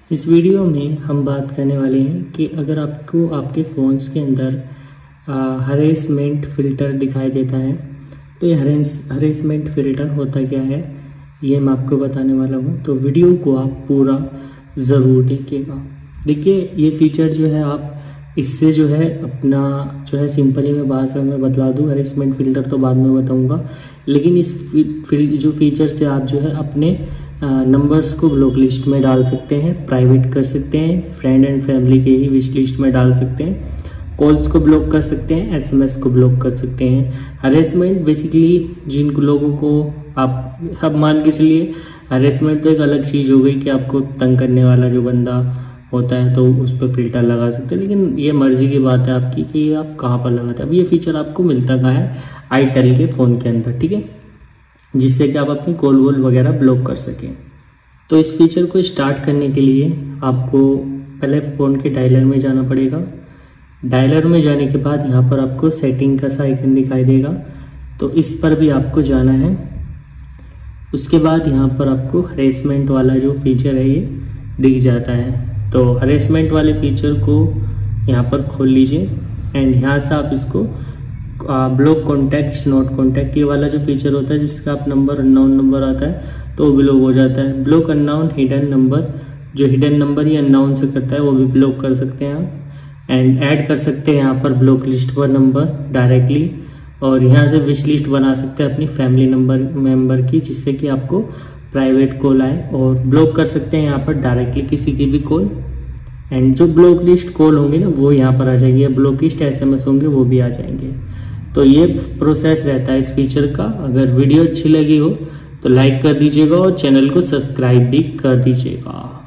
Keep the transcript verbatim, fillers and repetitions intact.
इस वीडियो में हम बात करने वाले हैं कि अगर आपको आपके फ़ोन्स के अंदर हरेसमेंट फ़िल्टर दिखाई देता है तो ये हरेस हरेसमेंट फ़िल्टर होता क्या है ये मैं आपको बताने वाला हूँ। तो वीडियो को आप पूरा ज़रूर देखिएगा। देखिए ये फ़ीचर जो है आप इससे जो है अपना जो है सिंपली मैं भाषा में बतला दूँ, हरेसमेंट फ़िल्टर तो बाद में बताऊँगा, लेकिन इस जो फीचर से आप जो है अपने नंबर्स को ब्लॉक लिस्ट में डाल सकते हैं, प्राइवेट कर सकते हैं, फ्रेंड एंड फैमिली के ही विश लिस्ट में डाल सकते हैं, कॉल्स को ब्लॉक कर सकते हैं, एसएमएस को ब्लॉक कर सकते हैं। हरेसमेंट बेसिकली जिन लोगों को आप अब मान के चलिए, हरेसमेंट तो एक अलग चीज़ हो गई कि आपको तंग करने वाला जो बंदा होता है तो उस पर फ़िल्टर लगा सकते हैं, लेकिन ये मर्ज़ी की बात है आपकी कि आप कहाँ पर लगाते हैं। अब ये फीचर आपको मिलता कहाँ है, आईटेल के फ़ोन के अंदर, ठीक है, जिससे कि आप अपनी कॉल वॉल वगैरह ब्लॉक कर सकें। तो इस फीचर को स्टार्ट करने के लिए आपको पहले फ़ोन के डायलर में जाना पड़ेगा। डायलर में जाने के बाद यहाँ पर आपको सेटिंग का सा आइकन दिखाई देगा, तो इस पर भी आपको जाना है। उसके बाद यहाँ पर आपको हरेसमेंट वाला जो फीचर है ये दिख जाता है। तो हरेसमेंट वाले फीचर को यहाँ पर खोल लीजिए एंड यहाँ से आप इसको ब्लॉक कॉन्टैक्ट्स नॉट कॉन्टैक्ट ये वाला जो फीचर होता है जिसका आप नंबर अननोन नंबर आता है तो ब्लॉक हो जाता है। ब्लॉक अननोन हिडन नंबर, जो हिडन नंबर ही अननोन से करता है वो भी ब्लॉक कर सकते हैं आप। एंड ऐड कर सकते हैं यहाँ पर ब्लॉक लिस्ट पर नंबर डायरेक्टली, और यहाँ से विश लिस्ट बना सकते हैं अपनी फैमिली नंबर मेंबर की, जिससे कि आपको प्राइवेट कॉल आए, और ब्लॉक कर सकते हैं यहाँ पर डायरेक्टली किसी की भी कॉल। एंड जो ब्लॉक लिस्ट कॉल होंगे ना वो यहाँ पर आ जाएंगे, ब्लॉक लिस्ट एसएमएस होंगे वो भी आ जाएंगे। तो ये प्रोसेस रहता है इस फीचर का। अगर वीडियो अच्छी लगी हो तो लाइक कर दीजिएगा और चैनल को सब्सक्राइब भी कर दीजिएगा।